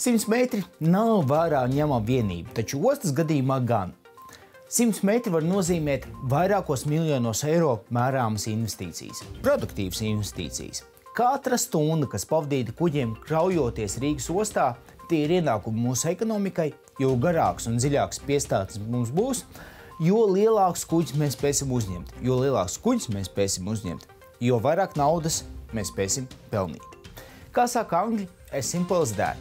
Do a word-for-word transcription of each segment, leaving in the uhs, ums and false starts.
simts metri nav vērā ņemama vienība, taču ostas gadījumā gan. simts metri var nozīmēt vairākos miljonos eiro mērāmas investīcijas, produktīvas investīcijas. Katra stunda, kas pavadīta kuģiem kraujoties Rīgas ostā, tie ir ienākumi mūsu ekonomikai, jo garāks un dziļāks piestātnes mums būs, jo lielāks kuģis mēs spēsim uzņemt, jo lielāks kuģis mēs spēsim uzņemt, jo vairāk naudas mēs spēsim pelnīt. Kā saka angļi, as simple as that.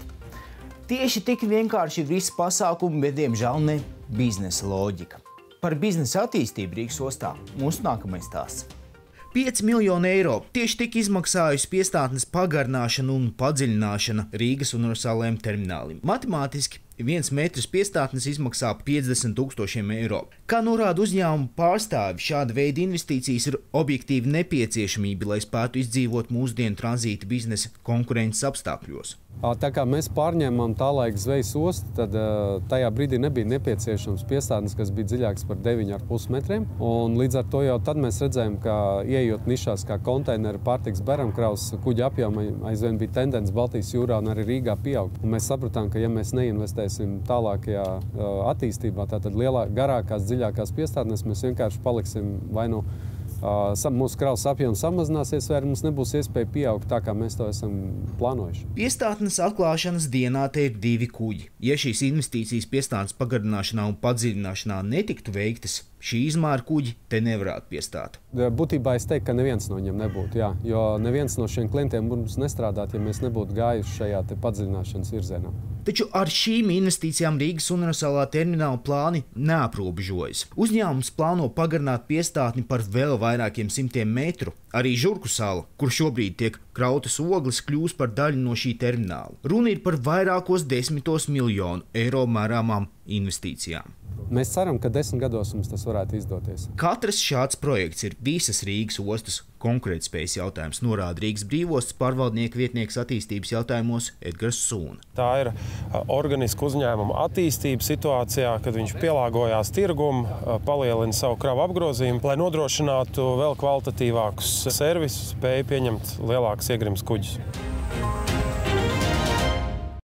Tieši tik vienkārši ir visi pasākumi, bet diemžēl ne biznesa loģika. Par biznesa attīstību Rīgas ostā mūsu nākamais stāsts. pieci miljoni eiro tieši tik izmaksājusi piestātnes pagarināšana un padziļināšana Rīgas universālajiem terminālim. Matemātiski viens metrs piestātnes izmaksā piecdesmit tūkstošiem eiro. Kā norāda uzņēmuma pārstāvi, šāda veida investīcijas ir objektīvi nepieciešamība, lai spētu izdzīvot mūsdienu tranzīta biznesa konkurences apstākļos. Tā kā mēs pārņēmām tā laika zvejas ostu, tad tajā brīdī nebija nepieciešams piestātnes, kas bija dziļāks par deviņi ar pus metriem. Un līdz ar to jau tad mēs redzējām, ka ieejot nišās kā konteineru pārtiks beramkravas, kuģa apjoma aizvien bija tendence Baltijas jūrā un arī Rīgā pieaugt. Un mēs sapratām, ka ja mēs neinvestēsim tālākajā attīstībā, tātad lielāk, garākās, dziļākās piestātnes, mēs vienkārši paliksim vai nu Uh, mūsu kravas apjoms samazināsies, vai mums nebūs iespēja pieaugt tā, kā mēs to esam plānojuši. Piestātnes atklāšanas dienā te ir divi kuģi. Ja šīs investīcijas piestātnes pagarināšanā un padziļināšanā netiktu veiktas, šī izmēra kuģi te nevarētu piestāt. Būtībā es teiktu, ka neviens no viņiem nebūtu, jā, jo neviens no šiem klientiem mums nestrādāt, ja mēs nebūtu gājuši šajā te padziļināšanas virzienā. Taču ar šīm investīcijām Rīgas universālā termināla plāni neaprobežojas. Uzņēmums plāno pagarināt piestātni par vēl vairākiem simtiem metru. Arī Žurku sala, kur šobrīd tiek krautas ogles, kļūs par daļu no šī termināla. Runa ir par vairākos desmitos miljonu eiro mērāmām investīcijām. Mēs ceram, ka desmit gados mums tas varētu izdoties. Katrs šāds projekts ir visas Rīgas ostas konkurētspējas jautājums, norāda Rīgas brīvostas pārvaldnieka vietnieks attīstības jautājumos Edgars Sūna. Tā ir organiska uzņēmuma attīstība situācijā, kad viņš pielāgojās tirgumu, palielina savu kravu apgrozījumu, lai nodrošinātu vēl kvalitatīvākus servisus, spēju pieņemt lielākus iegrims kuģus.